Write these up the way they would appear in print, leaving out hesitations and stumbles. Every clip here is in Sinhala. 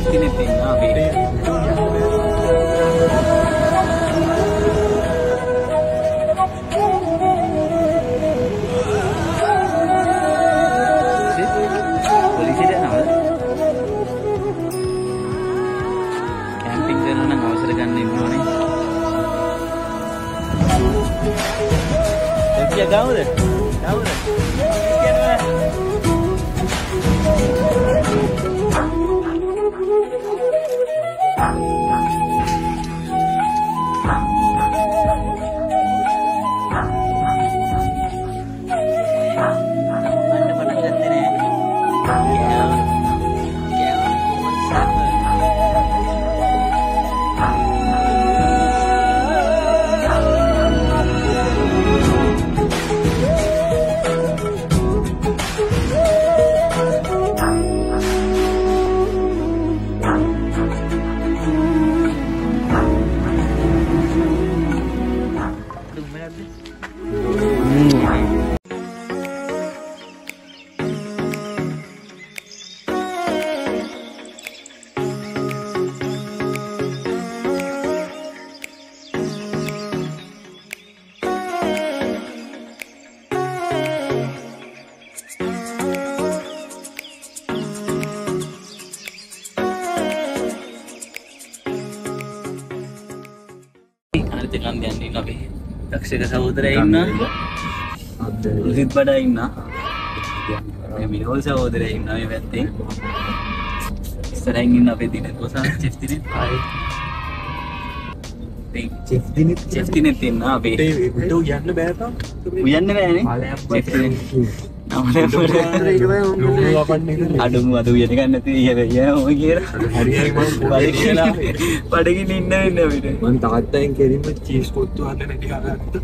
safety net තියෙනවා අපේ. පොලිසියට යනවද? කැම්පින් කරනවා නම් අවසර ගන්න ඉන්න ඕනේ. එක්කිය ගාවද? ගාවද? Haritha Kanda යන්නේ අපි දක්ෂක සහෝදරයා ඉන්නවා. රුහිත් බඩා ඉන්නවා. මේ මිනෝල් සහෝදරයා ඉන්නවා මේ පැත්තේ. ඉස්සරහින් ඉන්න අපේ දින කොසා චෙෆ් දිනෙත් ආයි. චෙෆ් දිනෙත් ඉන්නවා අපි. උඩ යන්න බෑ තාම. උයන්න බෑනේ. චෙෆ් දිනෙත්. අඩුම අද උයන ගන්න නැති යනවා ඔය කියලා. හරි හරි මම බඩගින්න ඉන්න වෙන්නේ අපිට. මම තාත්තෙන් කෙලින්ම චීස් කොත්තු හදන්න නැති හදාගත්තා.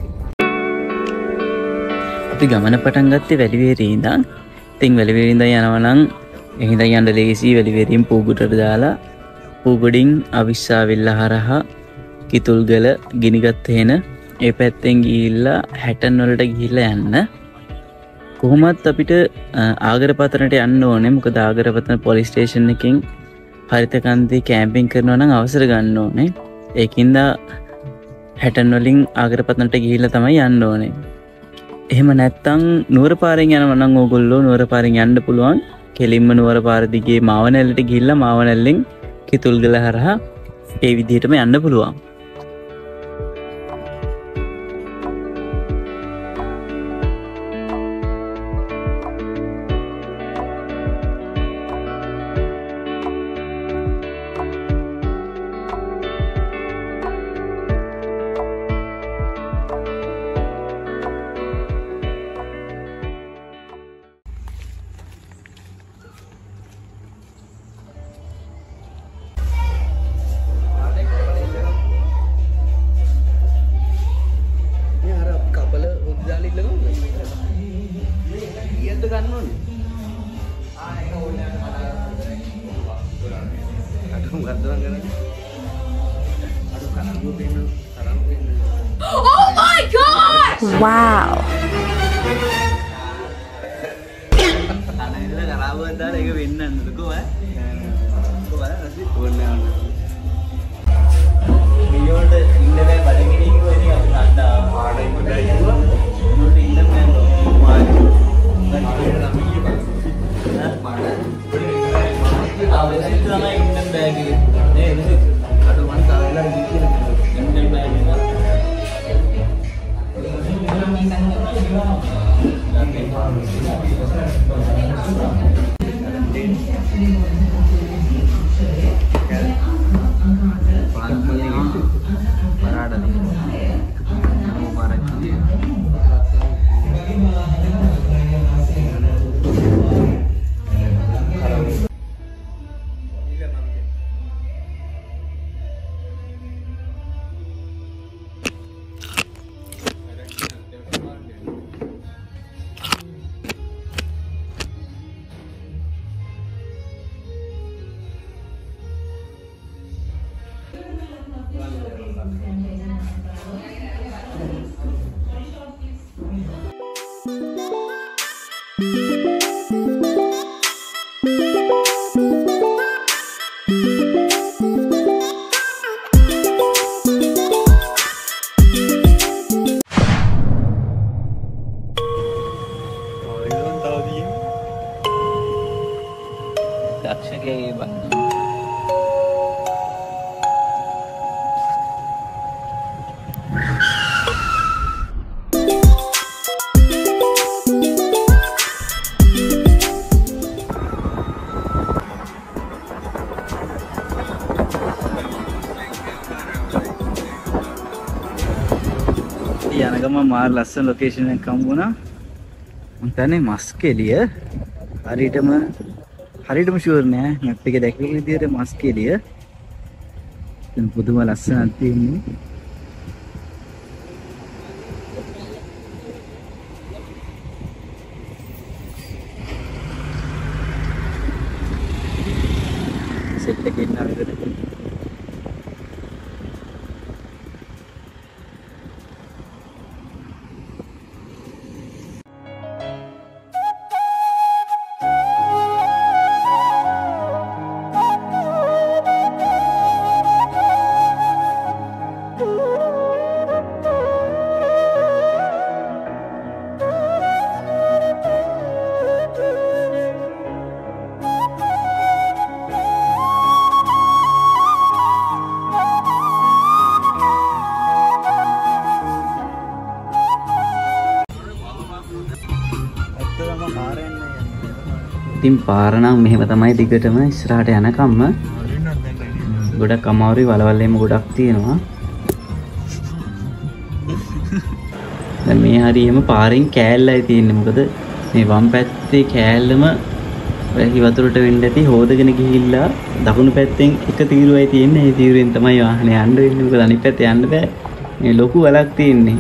අපි ගමන පටන් ගත්තේ වැලිවේරියේ ඉඳන්. ඉතින් වැලිවේරියේ ඉඳන් යනවා නම් එහිඳන් යන්න ලේසි. වැලිවේරියෙන් පූගුටට දාලා පූගොඩින් අවිස්සාවිල්ල හරහා කිතුල්ගල ගිනිගත් හේන ඒ පැත්තෙන් ගිහිල්ලා හැටන් වලට ගිහිල්ලා යන්න. කොහොමත් අපිට ආගරපතනට යන්න ඕනේ. මොකද ආගරපතන පොලිස් ස්ටේෂන් එකෙන් හරිත කන්දේ කැම්පින් කරනවා නම් අවසර ගන්න ඕනේ. ඒකින්ද හැටන් වලින් ආගරපතනට ගිහිල්ලා තමයි යන්න ඕනේ. එහෙම නැත්තම් නුවර පාරෙන් යනවා නම් ඕගොල්ලෝ නුවර පාරෙන් යන්න පුළුවන්. කෙලින්ම නුවර පාර දිගේ මාවනැල්ලට ගිහිල්ලා මාවනැල්ලෙන් කිතුල්ගල හරහා ඒ විදිහටම යන්න පුළුවන්. Oh my god! Wow. දක්ෂකයේ බන්න. යනගම මාර ලස්සන ලොකේෂන් එකක් හම්බ වුණා. මම හිතන්නේ මස් කෙලිය. හරියටම ෂුවර් නෑ. මැප් එකේ දැක්වෙන විදිහට මස් කෙලිය. දැන් පුදුම ලස්සනක් තියෙන්නේ. සෙට් එකේ ඉන්න විදිහට ඉතින් පාර නම් මෙහෙම තමයි දිගටම ඉස්සරහට යනකම්ම ගොඩක් අමාරුයි වලවල් එහෙම ගොඩක් තියෙනවා. දැන් මේ හරියම පාරෙන් කෑල්ලයි තියෙන්නේ. මොකද මේ වම් පැත්තේ කෑල්ලම වැහි වතුරට වෙන්න ඇති හොදගෙන ගිහිල්ලා දකුණු පැත්තෙන් එක තීරුවයි තියෙන්නේ. ඒ තීරුවෙන් තමයි වාහනේ යන්න වෙන්නේ. මොකද අනිත් පැත්තේ යන්න බෑ. මේ ලොකු වලක් තියෙන්නේ.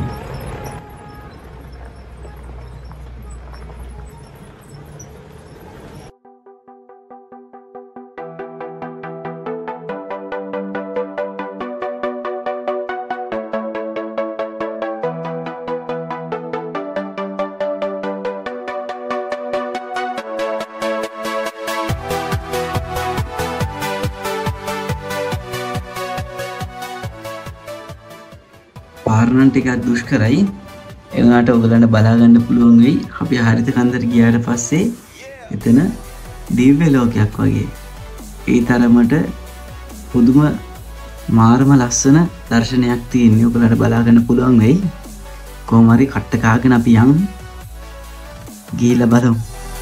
පාරණන් ටිකක් දුෂ්කරයි. ඒ වුණාට ඔයගලන්ට බලා ගන්න පුළුවන් වෙයි. අපි හරිත කන්දට ගියාට පස්සේ එතන දිව්‍ය ලෝකයක් වගේ. ඒ තරමට පුදුම මාරම ලස්සන දර්ශනයක් තියෙන්නේ. ඔයගලන්ට බලා ගන්න පුළුවන් වෙයි. කොහොම හරි කට්ට කාගෙන අපි යමු. ගිහිල්ලා බලමු.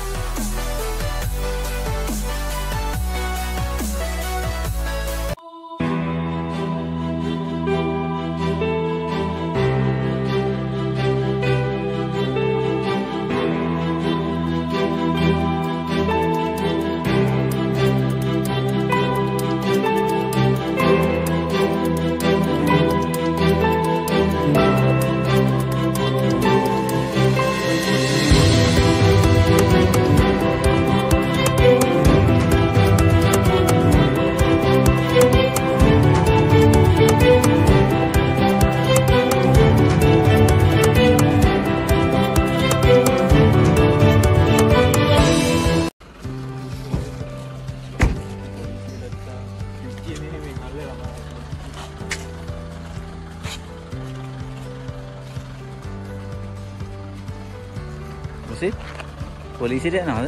පොලිසියට යනවද?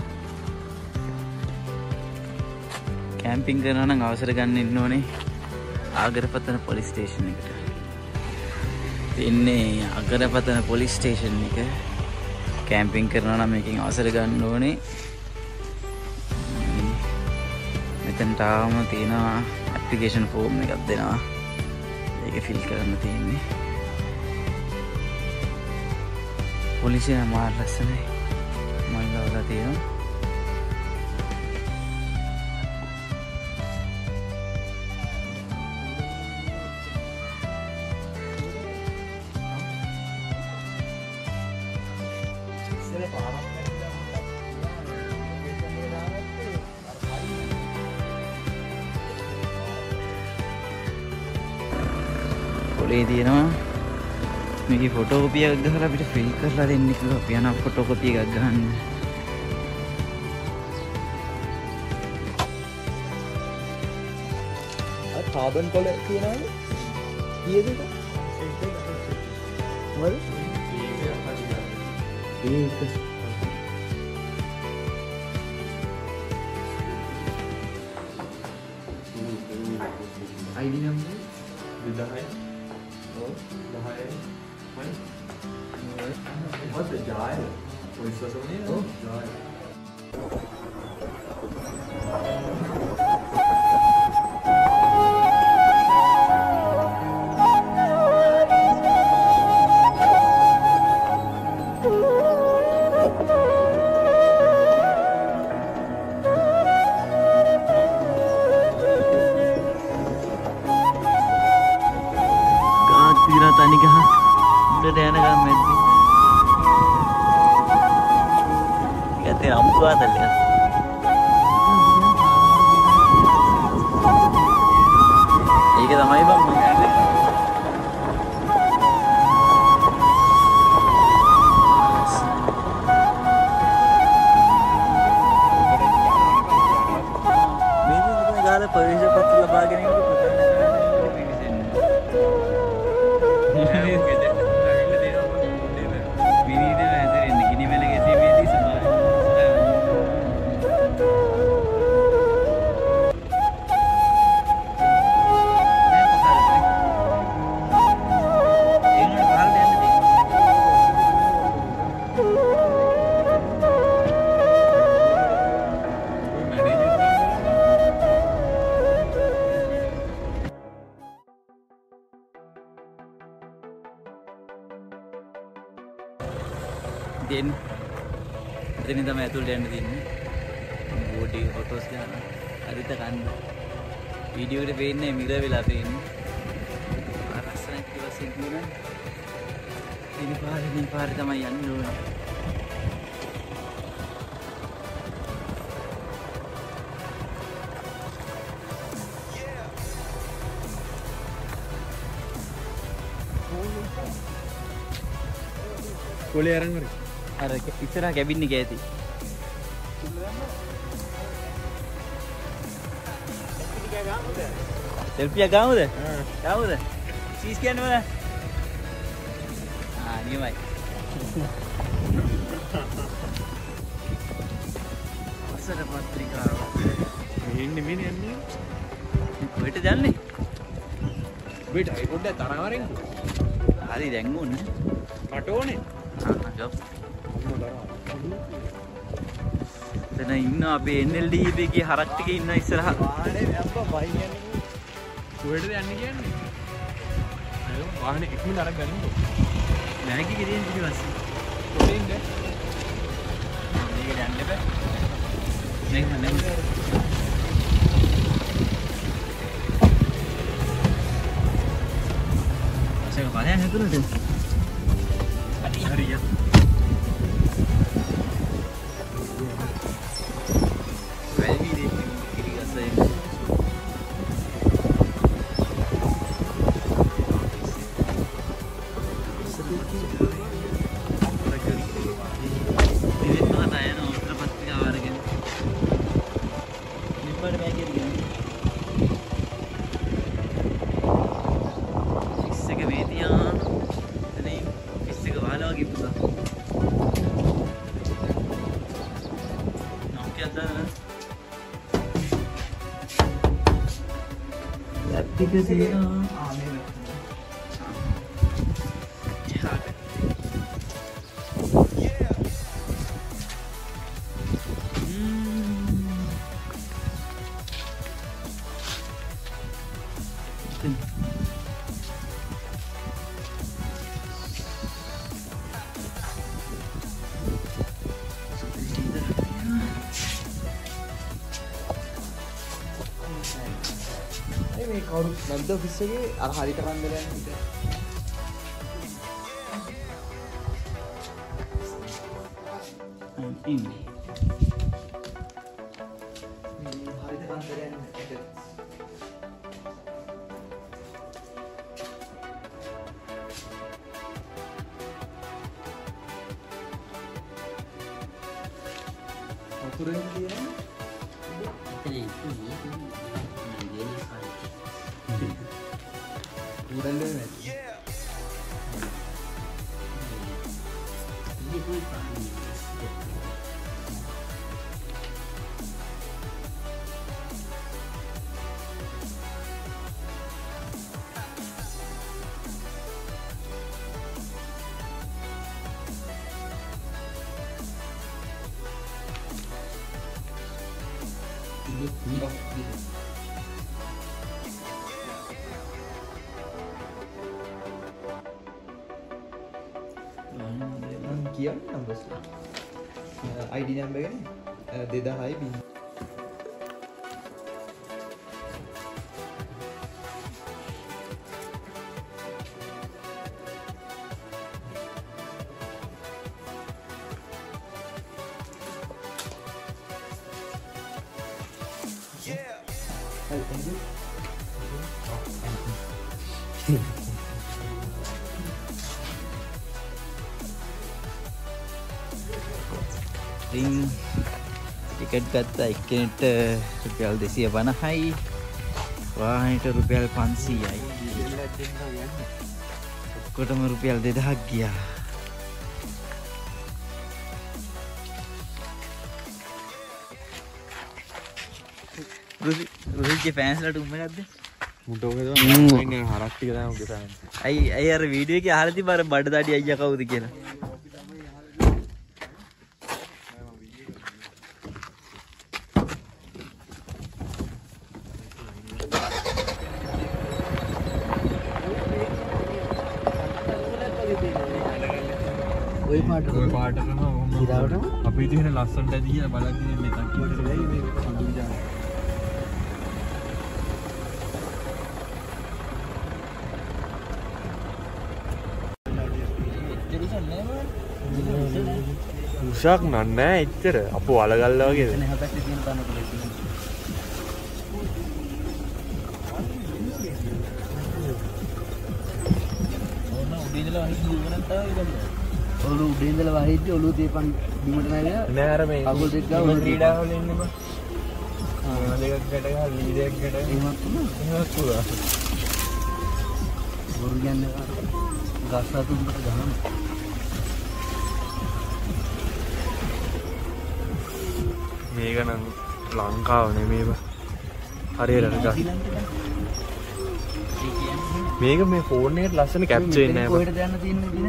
කැම්පින් කරනවා නම් අවසර ගන්න ඉන්න ඕනේ ආගරපතන පොලිස් ස්ටේෂන් එකට. ඉන්නේ ආගරපතන පොලිස් ස්ටේෂන් එක. කැම්පින් කරනවා නම් මේකෙන් අවසර ගන්න ඕනේ. මෙතනට ආවම තියෙනවා ඇප්ලිකේෂන් ෆෝම් එකක් දෙනවා. ඒක ෆිල් කරන්න තියෙන්නේ. පොලිසිය මාර ලස්සනයි. මම ගාවලා තියෙනවා. පොලේ තියෙනවා. මේකේ ෆොටෝකොපි එකක් ගහලා අපිට ෆිල් කරලා දෙන්න කිව්වා. අපි යනවා ෆොටෝකොපි එකක් ගන්න. කාබන් කොල තියනවද? කීයද ඒක? මොකද? ඒක ID number 10. ඔව් 10. මයි. මොකද ජායල? පොලිස් වසමනේ. ඔව් ජායල. තනි ගහ උඩට යන ගම් මැද්දේ යතේ අමුතුවාදල්ල ඒක තමයි බං මම කියන්නේ මේ ගාලා පරිශ පත්‍ර ලබාගෙන ඉන්න den එතනින් තමයි ඇතුළට යන්න තියෙන්නේ බෝඩි ෆොටෝස් ගන්න හරිත කන්න වීඩියෝ එකට පේන්නේ මිර වෙලා පේන්නේ ආරස්සනක් ඉවසෙන් කියන ඉනි පාරේ තමයි යන්න ඕනේ කොලේ අරන් වරේ අර ඉස්සරහ කැබින් එකේ ඇති සෙල්ෆි එක ගාමුද? ගාමුද? චීස් කියන්නේ මොකද? නියමයි. අසර පත්‍රිකාව. ඉන්නේ මේ යන්නේ. කොහෙටද යන්නේ? වෙයිට් අය පොඩ්ඩක් තරහ වරෙන්කෝ. හරි දැන් ඕනේ. මට ඕනේ. ගොප්. දැන් ඉන්න අපේ NLD එකේ හරක් ටික ඉන්න ඉස්සරහ. වාහනේ අප්පා බයි යන්නේ. කොහෙටද යන්නේ කියන්නේ? අය වාහනේ ඉක්මනට අරන් ගනින්නකෝ. නැගි ගෙදෙන් පිටිපස්සේ. කොහෙන්ද? මේක යන්න බෑ. මේක නෙමෙයි. අසක බලයන් හදුනද? හරිය. වැඩි දෙයක් ඉරිගසෙන්. Because you know, මේ කවුරු නැද්ද ඔෆිස් එකේ අර හරිත කන්දරයන් හිට ඉන්නේ. හරිත කන්දරයන් වතුරෙන් කියන්නේ Uranda में ये कोई पानी කියන්නේ numbers ID number එකනේ 2000යි බින් ටිකට් ගත්තා එක්කෙනෙක්ට රුපියල් 250යි වාහනේට රුපියල් 500යි ඔක්කොටම රුපියල් 2000ක් ගියා රුහිගේ ෆෑන්ස්ලාට උඹ නැද්ද මුට ඔකද මම හරක් ටික තමයි උගේ ෆෑන්ස් අයි අර වීඩියෝ එකේ අහලා තිබ්බ අර බඩ දාඩි අයියා කවුද කියලා ඔය පාටම ඉදාවට අපි ඉතින් ලස්සනට ඇති කියලා බලද්දී මෙතන කිව්වට වෙයි මේ සුදු ජාන උසක් නෑ එච්චර අපෝ අලගල්ලා වගේද එතන හතක් තියෙන තනකොළ ඕන උඩ ඉඳලා වහින්න ඉවරක් තමයි ඔලු උඩ ඉඳලා වහිද්දි ඔලුව තේපන් බිමට නැවිලා නෑ අර මේ අගොල් දෙක ගාව ක්‍රීඩා වල ඉන්නේ බා ආ දෙකක් ගැට ගහලා ලී දෙකක් ගැට එහෙමත් පුරා බොරු කියන්නේ ගස් අතුම්කට ගහන මේක නම් ලංකාව නෙමෙයි බා හරියට ගස් මේක මේ ෆෝන් එකට ලස්සන කැප්චර් වෙන්නේ නැහැ කොහෙටද යන්න තියෙන්නේ දින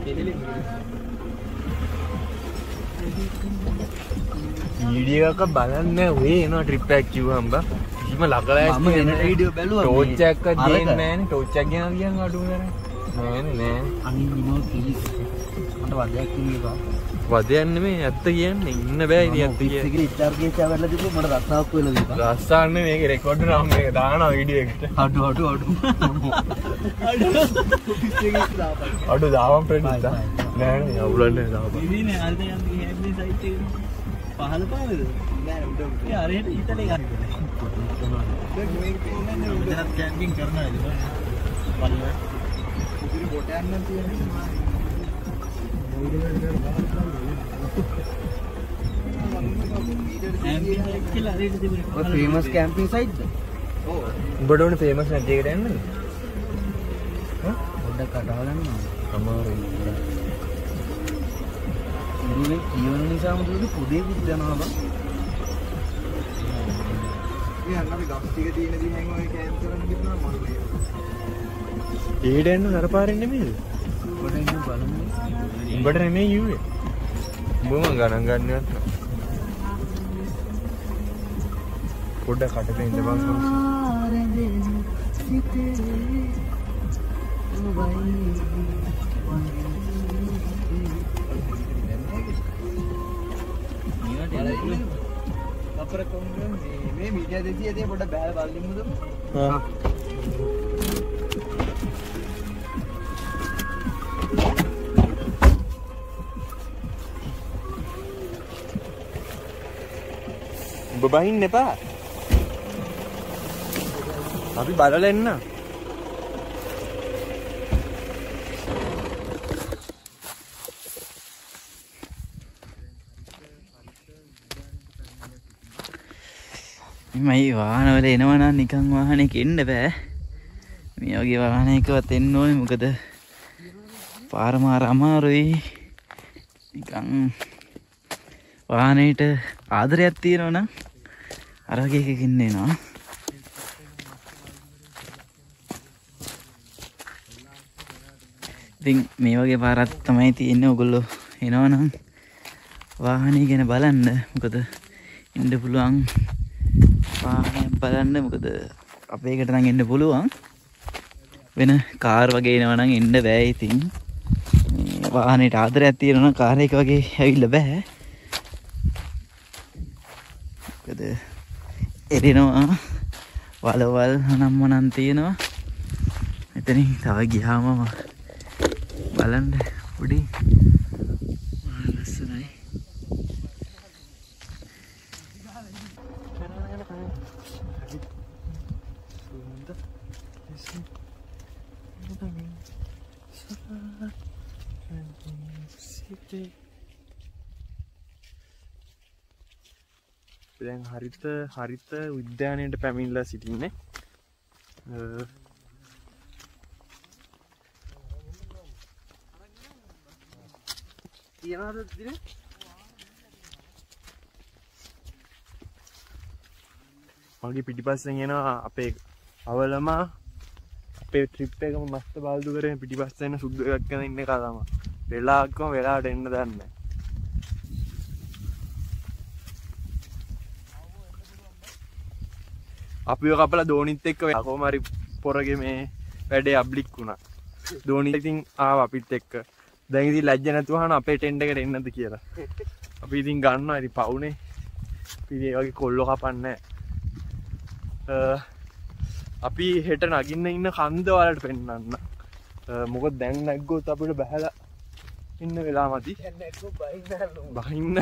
වීඩියෝ එකක් බලන්නේ ඔය එනවා ට්‍රිප් එකක් කිව්වම් බා කිසිම ලකලා මම එන වීඩියෝ බැලුවා ටෝච් එකක් දෙන්නේ නැහැ නේ ටෝච් එකක් ගෙනා කියන් අඩු නෑනේ නෑ අනිත් නිමල් කීලි මට වදයක් කිව්වේ බා වදයක් නෙමෙයි ඇත්ත කියන්නේ ඉන්න බෑ ඉතින් ඇත්ත කියන්නේ ඉතින් ඉච්චාර කේචා වැඩලා තිබ්බ මට රස්සාවක් වෙලා දීපා රස්සාන්නේ මේක රෙකෝඩ් නම් මේක දානවා වීඩියෝ එකට අඩු අඩු දාවම් ප්‍රෙඩිට නෑ නේ අවුලන්නේ දාපන් ඉතින් හරිද යන්නේ හැබ්බේ සයිට් එක පහල පාවේද නෑ උඩ ඒ අරහෙට ඊතලේ ගන්න මේක පේන්නේ උඩ කැම්පින් කරනවා නේද බලන්න උඩින් කොට යන්න තියෙනවා famous camping site උඹට ඕනේ famous නැති එකට යන්නද පොඩ්ඩක් කටහලන්න අමාරුයි ඉරුවේ කියවන නිසා මොකද පොඩේ කුත් යනවා බං මේ අන්නඅපි ගස් ටික තියෙන දිහෙන් ඔය කැම්ප් කරන්න ගිහනවා මරුනේ ඊට එන්න නරපාරෙන් නෙමෙයිද පොඩ ඉන්න බලමු උඹට නෙමෙයි යුවේ උඹම ගණන් ගන්නවත් පොඩ්ඩක් කටට ඉඳපන් අපර කොම්බන් මේ මීඩියා දෙතිය දේ පොඩ්ඩක් බෑල බලලිමුද හා උඹ බහින්න එපා අපි බලලා එන්න මේ වාහනවල එනවනම් නිකන් වාහනයක එන්න බෑ මේ වගේ වාහනයකවත් එන්න ඕනේ මොකද පාර මාර අමාරුයි නිකන් වාහනේට ආදරයක් තියෙනවනම් අර වගේ එකකින් එනවා ඉතින් මේ වගේ පාරක් තමයි තියෙන්නේ ඔයගොල්ලෝ එනවනම් වාහනේ ගැන බලන්න මොකද ඉන්න පුළුවන් වාහන බලන්න මොකද අපේ එකට නම් එන්න පුළුවන්. වෙන කාර් වගේ එනවා නම් එන්න බෑ. ඉතින් මේ වාහනේට ආදරයක් තියෙනවා නම් කාර් එක වගේ ඇවිල්ලා බෑ. මොකද එරිනවා වලවල් නම්මනම් තියෙනවා. එතනින් තව ගියාම බලන්න පොඩි ලස්සනයි. දැන් හරිත උද්‍යානයට පැමිණලා සිටින්නේ. තියනවාද දිනේ? මගේ පිටිපස්සෙන් එනවා අපේ අවලම අපේ ට්‍රිප් එකම මස්ත බාල්දු කරගෙන පිටිපස්සෙන් සුද්ධ එකක් කරන ඉන්න එක තමයි. වෙලාවකම වෙලාවට එන්න දන්නේ නැහැ. අපිව කපලා දෝනිත් එක්ක කොහොම හරි පොරගේ මේ වැඩේ අබ්ලික් වුණා. දෝනිත් ඉතින් ආවා අපිත් එක්ක. දැන් ඉතින් ලැජ්ජ නැතුව අහන අපේ ටෙන්ට් එකට එන්නද කියලා. අපි ඉතින් ගන්නවා ඉතින් පවුනේ. අපි මේ වගේ කොල්ලෝ කපන්නේ නැහැ. අපි හෙට නගින්න ඉන්න කන්ද වලට පෙන්නන්න. මොකද දැන් නැග්ගොත් අපිට බහැලා ඉන්න වෙලා මදි. බහින්න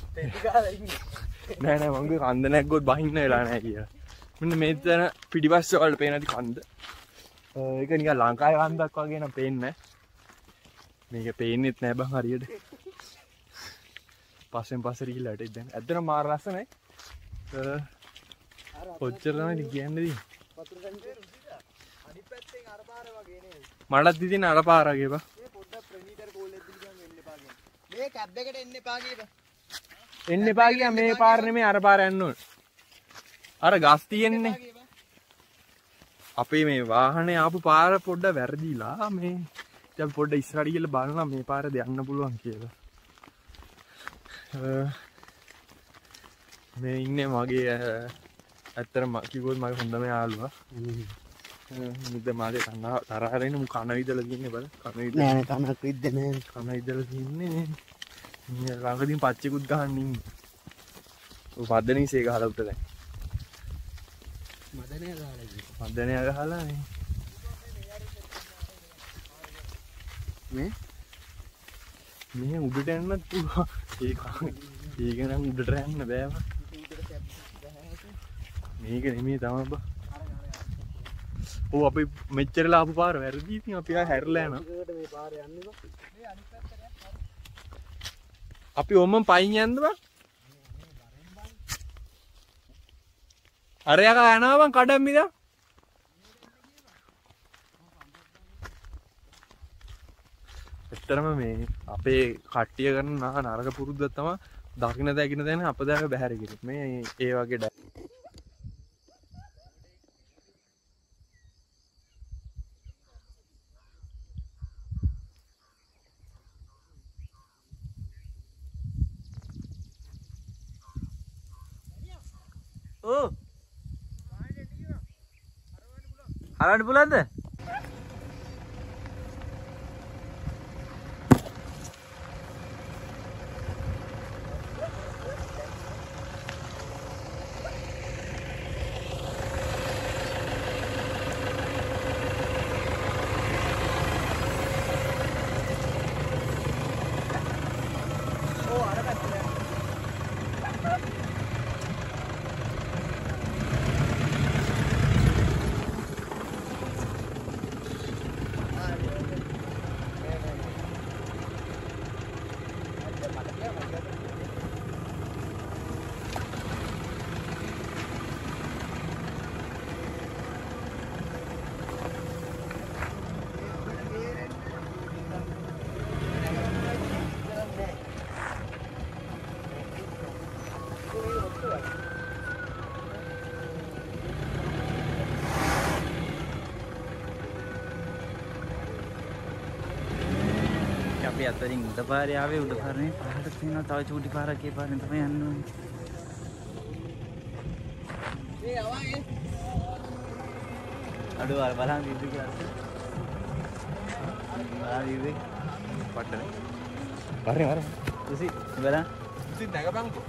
නෑ නෑ මං කන්ද නැග්ගොත් බහින්න වෙලා නෑ කියලා. මෙන්න මෙතන පිටිපස්ස වලට පේන ඇති කන්ද. ඒක නිකන් ලංකාවේ කන්දක් වගේ නම් පේන්නේ නෑ. මේක පේන්නෙත් නෑ බං හරියට. පස්සෙන් පස්සට ගිහලා හිටින් දැන්. ඇත්තටම මාර ලස්සනයි. කොච්චර තමයි කියන්නේ දී. අනිත් පැත්තෙන් අර පාර වගේ නේද? මටත් ඉතින් අර පාර වගේ බං. මේ පොඩ්ඩක් ප්‍රනීතර කෝල් එකක් දිගින් එන්න එපා කියන්නේ. මේ කැබ් එකට එන්න එපා කියපන්. එන්න එපා කියා මේ පාර නෙමෙයි අර පාර යන්න ඕන. අර ගස් තියෙන්නේ. අපේ මේ වාහනේ ආපු පාර පොඩ්ඩ වැරදිලා මේ දැන් පොඩ්ඩ ඉස්සරහට ගිහලා බලනවා මේ පාරද යන්න පුළුවන් කියලා. මේ ඉන්නේ මගේ ඇත්තටම කිව්වොත් මගේ හොඳම යාළුවා. මුද්ද මාදේ තරහින් මු කන විදලා තියන්නේ බල. කන විදලා නෑ කනක් විද්ද නෑ. කන විදලා තියන්නේ. ළඟදීන් පච්චෙකුත් ගහන්න ඉන්නේ. ඔය පද්දනීසේ ගහලා උට දැන්. මදනය ගහලා නේ. මේ උඩට යන්නත් පුළුවන්. ඒක නම් උඩට යන්න බෑ බං. මේක නෙමෙයි තමයි බං. ඔව් අපි මෙච්චරලා ආපු පාර වැරදි. ඉතින් අපි ආ හැරලා යනවා. මේ පාර යන්නේ බං. මේ අනිත් පැත්තට යන්න. අපි ඔම්ම පයින් යන්න බං. අරයක යනවා බං කඩම් මිදා. ඇත්තටම මේ අපේ කට්ටිය කරන නරක පුරුද්දක් තමයි දකින්න දකින්න දැන අපදාක බැහැර කිරීම. මේ ඒ වගේ ඕ හරවන්න පුළුවන්ද? අපි අතරින් උඩ පාරේ ආවේ උඩ පාරේ පාරට තියෙනවා තව චූටි පාරක් ඒ පාරෙන් තමයි යන්න ඕනේ. අඩු බලන්න විවි කියලා. බලන්න විවි. පට්ටනේ. වරේ. තුසි බලන්න. තුසි නැගපන්කෝ.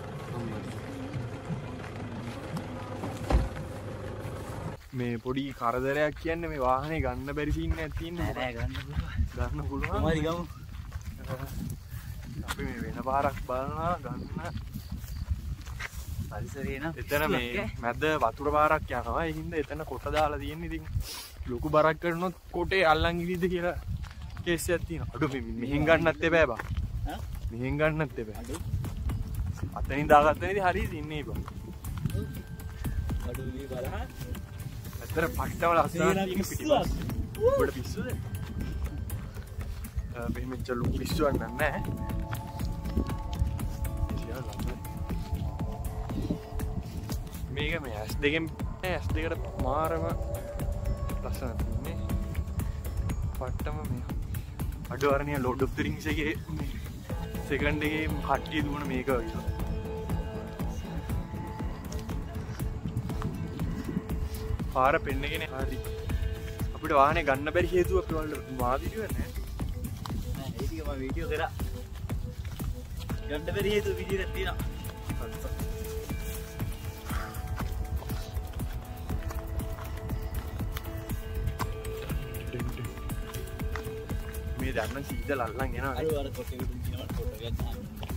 මේ පොඩි කරදරයක් කියන්නේ මේ වාහනේ ගන්න බැරි සීන් එකක් තියෙනවා. නෑ ගන්න පුළුවන්. කොහමද ගමු. අපි මේ වෙන පාරක් බලනවා ගන්න. පරිසරේ නම් එතන මේ මැද වතුර පාරක් යනවා. ඒ හින්දා එතන කොට දාලා තියෙන්නේ. ඉතින් ලොකු බරක් කරනොත් කොටේ අල්ලන් ගිහින්ද කියලා කේස් එකක් තියෙනවා. අඩු මෙහෙන් ගන්නත් එපා බං. ඈ? මෙහෙන් ගන්නත් එපා. අඩු. අතනින් දාගත්තා නේද හරියට ඉන්නේ බං. අඩු මේ බලහන්. අතර පට්ටම ලස්සන පිටිපස්ස. ඔබට පිස්සුද? මේ මෙච්චර ලොකු පිස්සුවක් නැහැ. මේක මේ ඇස් දෙකෙන් ඇස් දෙකට මාරම ලස්සන තින්නේ. පට්ටම මේ අඩවරණිය ලෝඩ් ඔෆ් ද රින්ග්ස් එකේ සෙකන්ඩ් එකේ කට්ටිය දුවන මේක වගේ. පාර පෙන්නගෙන හරි. අපිට වාහනේ ගන්න බැරි හේතුව අපි වල මා වීඩියෝ නැහැ. නෑ ඒ ටික මම වීඩියෝ කරා. ගන්න බැරි හේතුව විදිහට තියෙනවා. මේ දැන්න සීතල අල්ලන් යනවා. අර කොටේකට දිනනවා ෆොටෝ එකක් ගන්න.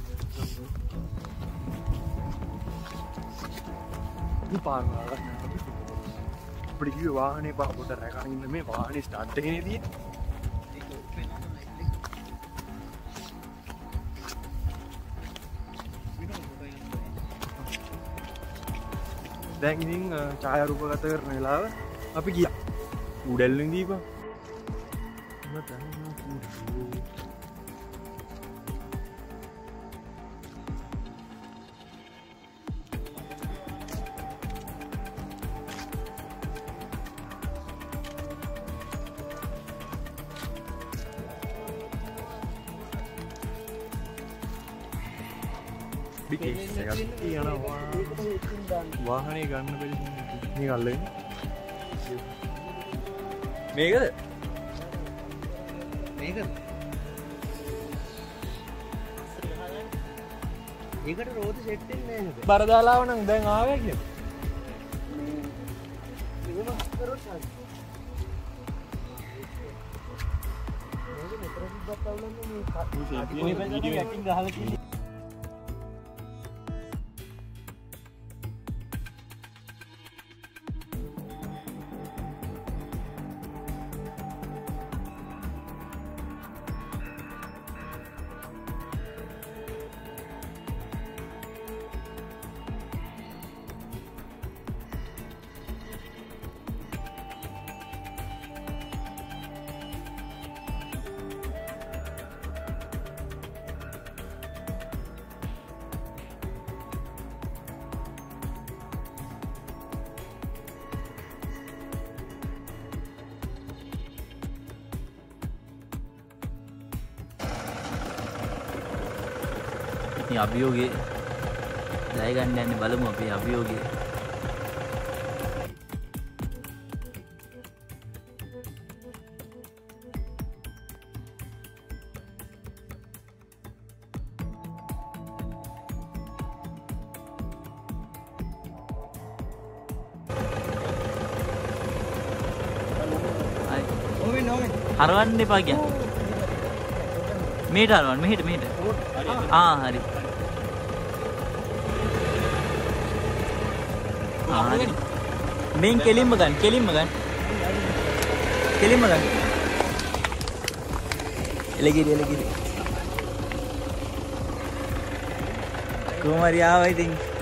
පාරවල් අපිට කිව්වේ වාහනේ පොඩ රැකගෙන ඉන්න මේ වාහනේ ස්ටාර්ට් එකේදී දැන් ඉතින් ඡායාරූපගත කරන වෙලාව අපි ගියා උඩැල්ලෙන් දීපන් වාහනේ ගන්න බැරි මේ අල්ලගෙන මේකද? ඒකට රෝද සෙට් වෙන්නේ නැහැ. බර දාලාව නම් දැන් ආවේ කියලා. මේ අභියෝගේ ජය ගන්න යන්නේ බලමු අපේ අභියෝගේ. හරවන්න එපා කියන්නේ. මෙහෙට හරවන්න මෙහෙට. හරි. හරි. මෙන් කෙලින්ම ගන්න. එලගිරි. කොහොම හරි ආවා ඉතින්.